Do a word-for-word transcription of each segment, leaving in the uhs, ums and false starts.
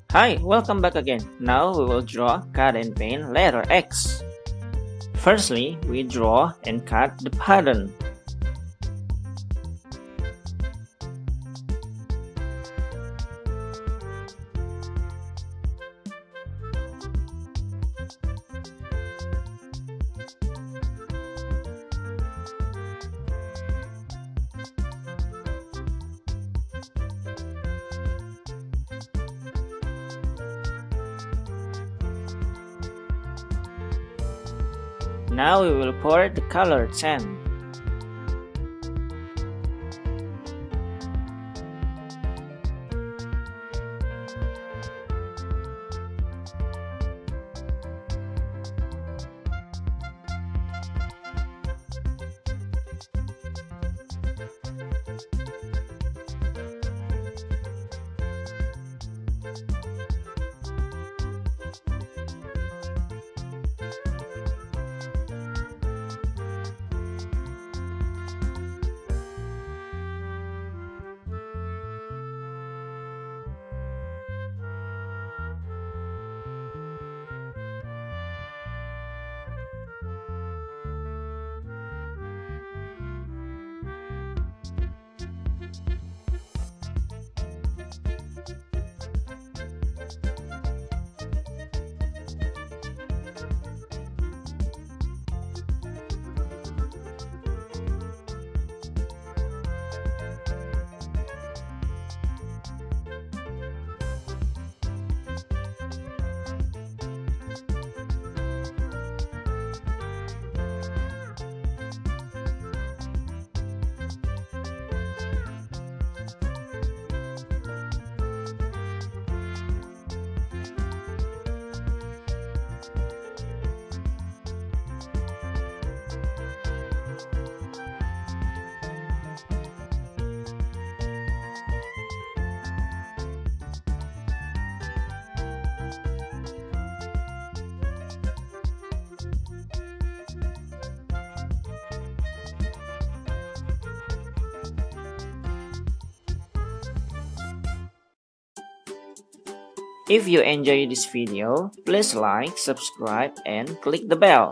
Hi, welcome back again. Now we will draw, cut and paint letter X. Firstly, we draw and cut the pattern. Now we will pour the color tan. If you enjoy this video, please like, subscribe, and click the bell.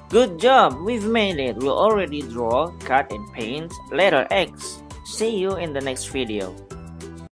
Good job! We've made it! We'll already draw, cut, and paint letter X. See you in the next video.